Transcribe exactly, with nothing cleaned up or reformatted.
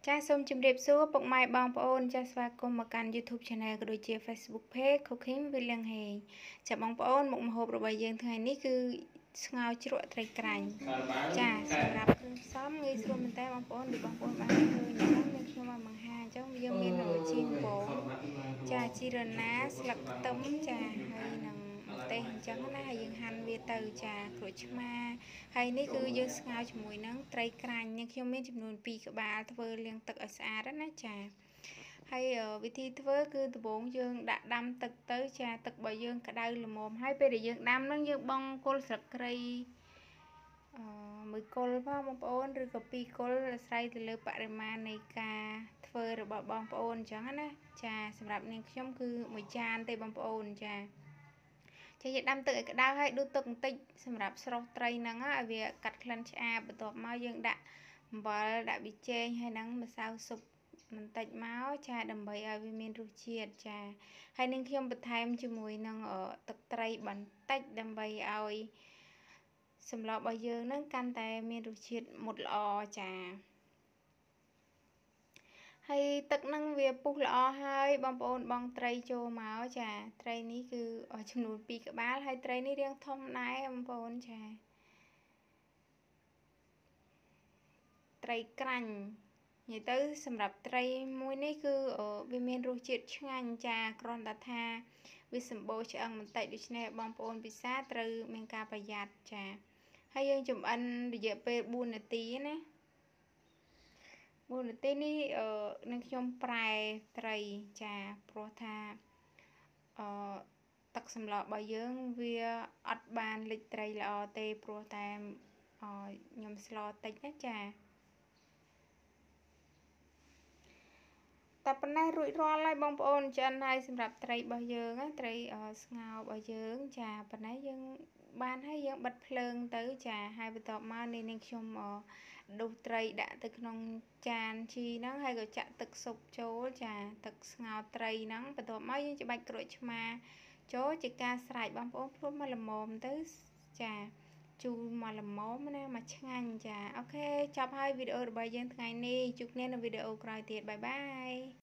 Chaសូមជម្រាបសួរពុកម៉ែបងប្អូនចាសស្វាគមន៍មកកាន់ YouTube Channel ក៏ដូចជា Facebook Page Cooking with Liang Hei ចាបងប្អូនមុខម្ហូបរបស់យើងថ្ងៃនេះគឺស្ងោរជ្រក់ត្រីក្រាញ់ចាសម្រាប់គ្រឿងផ្សំងាយស្រួលមែនតើបងប្អូនដូចបងប្អូនបានឃើញអញ្ចឹងមានខ្ញុំមកបង្ហាញអញ្ចឹងយើងមានជីមបងចាជីរណាស្លឹកខ្ទឹមចាហើយនឹងម្ទេសអញ្ចឹងណាហើយយើងហាន់វាទៅចាក្រូចឆ្មាហើយនេះគឺយើងស្ងោរជាមួយនឹងត្រីក្រាញ់នេះខ្ញុំមានចំនួនពីរក្បាលធ្វើលាងទឹកឲ្យស្អាតណាចាហើយវិធីធ្វើគឺដំបូងយើងដាក់ដាំទឹកទៅចាទឹករបស់យើងក្តៅល្មមហើយពេលដែលយើងដាំហ្នឹងយើងបង់គល់ស្លឹកគ្រៃអឺមួយគល់ផងបងប្អូនឬក៏ពីរគល់អាស្រ័យទៅលើបរិមាណនៃការធ្វើរបស់បងប្អូនអញ្ចឹងណាចាសម្រាប់នាងខ្ញុំគឺមួយចានទេបងប្អូនចាចាយើងដាំទឹកឲ្យក្តៅហើយដួសទឹកបន្តិចសម្រាប់ស្រុះត្រីហ្នឹងឲ្យវាកាត់ក្លិនឆ្អាបបន្ទាប់មកយើងដាក់អំបិលដាក់ប៊ីចេងហើយនឹងម្សៅស៊ុបបន្តិចមកចាដើម្បីឲ្យវាមានរសជាតិចាហើយនឹងខ្ញុំបន្ថែមជាមួយនឹងទឹកត្រីបន្តិចដើម្បីឲ្យសម្លរបស់យើងហ្នឹងកាន់តែមានរសជាតិមុតល្អចាហើយទឹកហ្នឹងវាពុះល្អហើយបងប្អូនបងត្រីចូលមកចាត្រីនេះគឺចំនួនពីរក្បាលហើយត្រីនេះរាងធំដែរបងប្អូនចាត្រីក្រាញ់និយាយទៅសម្រាប់ត្រីមួយនេះគឺវាមានរសជាតិឆ្ងាញ់ចាគ្រាន់តែថាវាសម្បូរឆ្អឹងបន្តិចដូច្នេះបងប្អូនពិសាត្រូវមានការប្រយ័ត្នចាហើយយើងចម្អិនរយៈពេលបួននាទីណាបួននាទីនេះអឺនឹងខ្ញុំប្រែត្រីចាព្រោះថាអឺទឹកសម្លរបស់យើងវាអត់បានលិចត្រីល្អទេព្រោះតែខ្ញុំស្លតិចណាចាតែប៉ុណ្ណេះរួចរាល់ហើយបងប្អូនចិនហើយសម្រាប់ត្រីរបស់យើងត្រីស្ងោររបស់យើងចាប៉ុណ្ណេះយើងបានហើយយើងបិទភ្លើងទៅចាហើយបន្ទាប់មកនេះនាងខ្ញុំដុសត្រីដាក់ទៅក្នុងចានជីហ្នឹងហើយក៏ចាក់ទឹកស៊ុបចូលចាទឹកស្ងោរត្រីហ្នឹងបន្ទាប់មកយើងច្បាច់ក្រូចឆ្មាចូលជាការស្រេចបងប្អូនព្រោះមកល្មមទៅចាជូរមកល្មមណាមកឆ្ងាញ់ចាអូខេចប់ហើយវីដេអូរបស់យើងថ្ងៃនេះជួបគ្នានៅវីដេអូក្រោយទៀតបាយបាយ